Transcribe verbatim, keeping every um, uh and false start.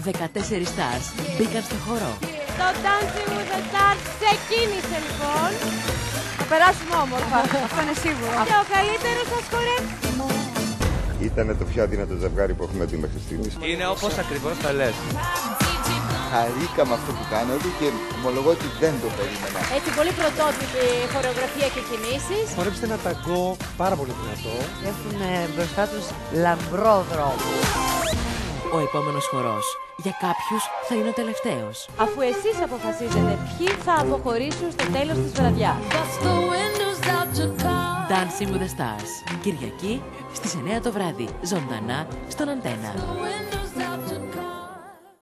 δεκατέσσερις stars μπήκαν στο χορό. Το Dancing with the Stars ξεκίνησε λοιπόν. Θα περάσουμε όμορφα, αυτό είναι σίγουρο. Και ο καλύτερος σας χορεύει. Ήταν το πιο αδύνατο ζευγάρι που έχουμε δει μέχρι στιγμής. Είναι όπως ακριβώς τα λες. Χαρήκαμε αυτό που κάνατε και ομολογώ ότι δεν το περίμενα. Έτσι, πολύ πρωτότυπη χορεογραφία και κινήσεις. Χορέψτε ένα ταγκό πάρα πολύ δυνατό. Έχουν μπροστά τους λαμπρό δρόμο. Ο επόμενος χορός για κάποιους θα είναι ο τελευταίος. Αφού εσείς αποφασίζετε ποιοι θα αποχωρήσουν στο τέλος της βραδιάς. Dancing with the Stars. Κυριακή στις εννιά το βράδυ. Ζωντανά στον Αντένα.